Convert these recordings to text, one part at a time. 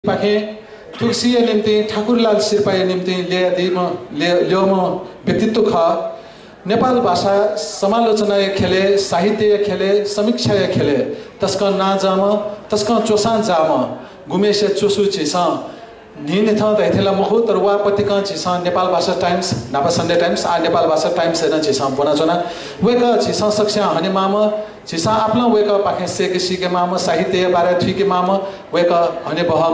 पाखे तुलसी निम्ति ठाकुरलाल शेर्पा निम्ति ल्याउम व्यक्तित्व ख नेपाल भाषा समालोचना खेले साहित्य खेले समीक्षा खेले तस्क ना जाम तस्क चोसा जाम गुमेश चोसु चिस निने थ दैथेला मुखु तर वा पत्रिका चिस नेपाल भाषा टाइम्स नापा सन्डे टाइम्स आ नेपाल भाषा टाइम्स हेन चिस बोना चोना वेक चिस सक्ष्या हने माम चिस आपला वेक पाखे सेके सिके माम साहित्य बारे थुके माम वेक हने बहम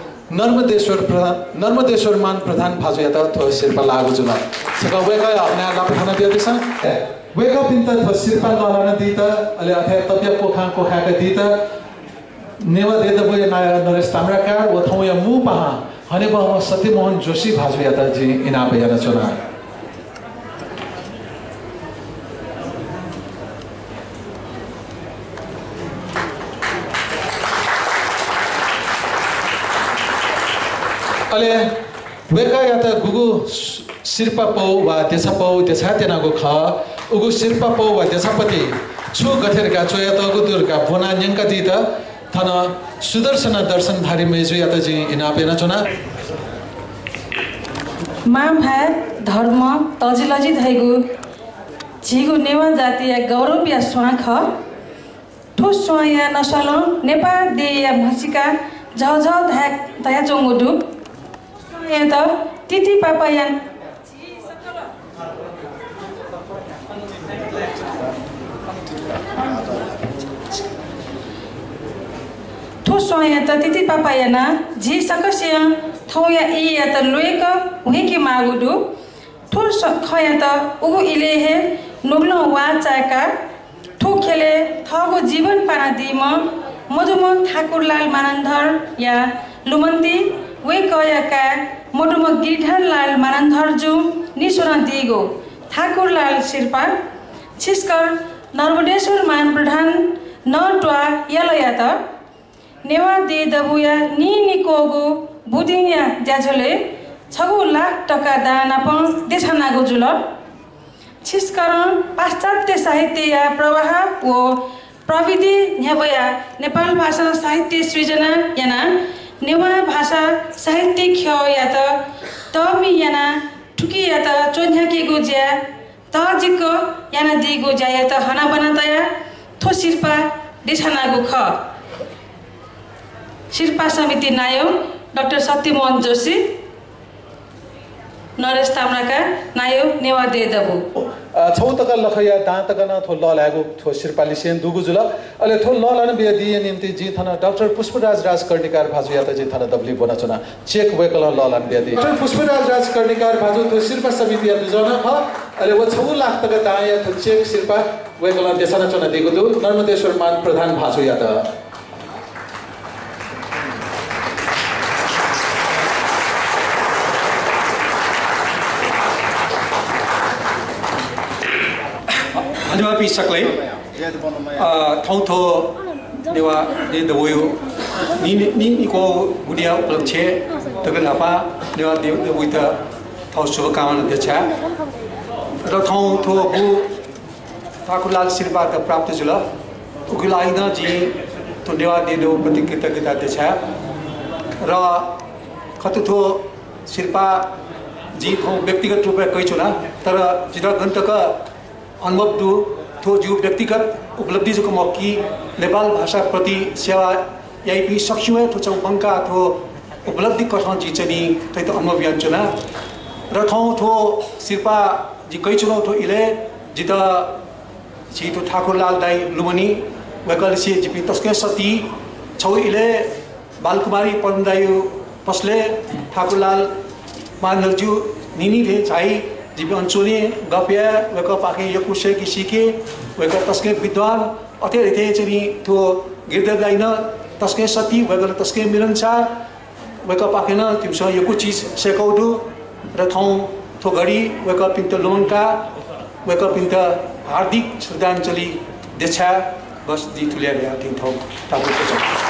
नर्मदेश्वर मान प्रधान भाजु यात थो शेर्पा लागु जुन सक वेक अपना लापखाना दिएछ वेक पिन्त थो शेर्पा गलान दित अले अथे तप्य कोखा के दित नेवा देत बय नरेश ताम्राकार व थौ या मु पहा हने बहम सत्यमोहन जोशी भाजु यात जी इना बयान चुना अले वेका या त गुगु शिर्पा पौ वा देशा पौ देशा तेनागो ख उगु शिर्पा पौ वा देशापति छु गथेरका चोया त गुदुरका बोना न्यंका दित थन सुदर्शन दर्शन धारी मेजु या त जी इना पेना चुना मा भा धर्म तजिलजी धैगु झिगु नेवा जातीय गौरव या स्वाख ठो स्वाया नसलो नेपाल दे या भसिका झझ धाक दया चंगुडु त तिति पापायान ठो सोया त तिति पापायाना जी सकस्य थौया इ या त लोएक हुइके मागुडु ठो खया त उगु इलेहे नोग्लो वाचाका ठो खेले थगो जीवन पाना दिम मधुम ठाकुरलाल मानन्धर या लुमन्ती वे कयाका मोटुम गिरधरलाल मानन्धर जु निसुरा दिगो ठाकुरलाल शेर्पा छिस्कर नर्मदेश्वर मान प्रधान नटवा यलया त नेवा दे दबुया नि निकोगो बुदिया ज्याझले 6 लाख टका दाना पन देछनागो जुल छिस्कर पाश्चात्य साहित्य या प्रवाह व प्रविधि न्यावया नेपाल भाषा साहित्य सृजना याना नेवा भाषा साहित्य ख्य या तमी याना ठुकी या त चोन्याके गोज्या तजिक याना दिगो ज्या या त हना बनातया थो शिर्पा देछनागो ख शिर्पा समिति नायक डाक्टर सत्यमोहन जोशी नरेश ताम्राकार नायक नेवा दे दबु छौ तक लखया दाँत तक न थो ल लागो थो शिर्पाली सेन दुगु जुल अले थो ल लन बिया दिए निम्ति जी थन डाक्टर पुष्पराज राजकर्णिकार भाजु या त जी थन दबली बोना चुना चेक वेकल ल लन बिया दि डाक्टर पुष्पराज राजकर्णिकार भाजु थो शिर्पा समिति या जना ख अले वो 6 लाख तक दाँ या थो चेक शिर्पा वेकल देशना चुना दिगु दु नर्मदेश्वर मान प्रधान भाजु या त Anjwapi saklai thau tho dewa de doyo ni ko gudia uplamche tagalapa dewa de buita thau शुभ कामना देछा र थौ थो बु ठाकुरलाल शेर्पा त प्राप्त जुल उगलाई न जी तो देवा दे दो प्रति कृतज्ञता देछा र खतु थो शेर्पा जी थौ व्यक्तिगत रूपमा कहि छुना तर जिरा गन्तक अनुभव दु थो जो व्यक्तिगत उपलब्धि जो मौकी नेपाल भाषा प्रति सेवा यही भी सक्षम थो चौबंका थो उपलब्धि कथन जिचनी तै तो अनुभव याचना र थौ थो शेर्पा जी कई चुनो थो इले जित जी तो ठाकुरलाल दाई लुमनी वकल से जिपि तस्के सती छौ इले बालकुमारी परमदायु पसले ठाकुरलाल मानलजु निनी रे चाहिँ जीव अंचुनी गप्या वेक पाखे यो कुशे की सीखे वेक तस्के विद्वान अथे रेथे चनी थो गिरदगाइन तस्के सती वेक तस्के मिलनसार वेक पाखे न तिमस यो कुछ चीज सेकौदु र थौ थो घडी वेक पिन्त लोनका वेक पिन्त हार्दिक श्रद्धांजलि देछा बस दी तुल्या थिन थौ ताको